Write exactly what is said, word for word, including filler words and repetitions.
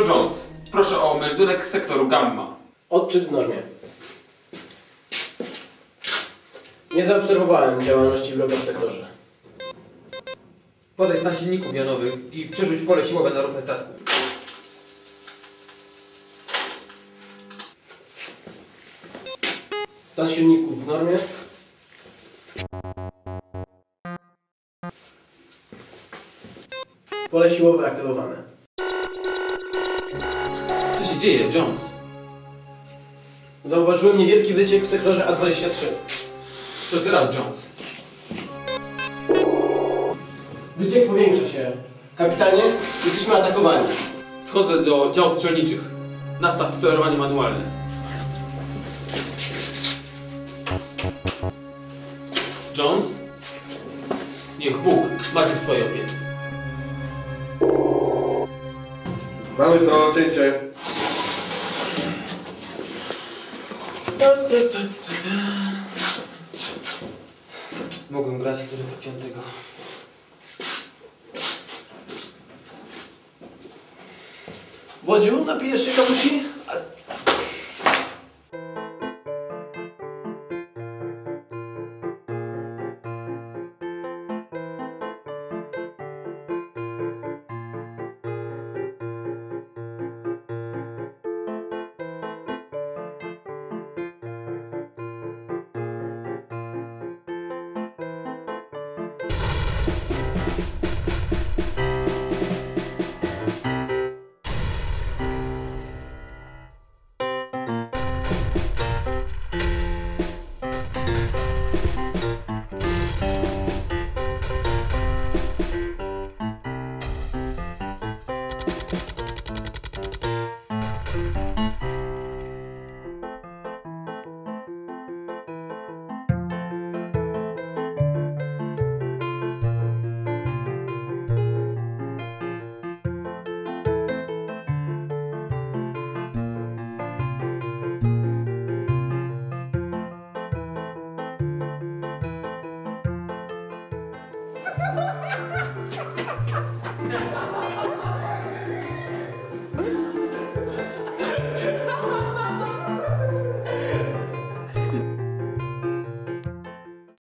Sektor Jones, proszę o meldunek z sektoru Gamma. Odczyt w normie. Nie zaobserwowałem działalności wroga w sektorze. Podaj stan silników jonowych i przerzuć pole siłowe na rufę statku. Stan silników w normie. Pole siłowe aktywowane. Co się dzieje, Jones? Zauważyłem niewielki wyciek w sektorze A dwadzieścia trzy. Co teraz, Jones? Wyciek powiększa się. Kapitanie, jesteśmy atakowani. Schodzę do dział strzelniczych. Nastaw sterowanie manualne. Jones? Niech Bóg macie w swojej opiece. Mamy to cięcie. Mogłem grać którego piątego. Wodziu, napijesz się kapusi? Ha ha ha ha!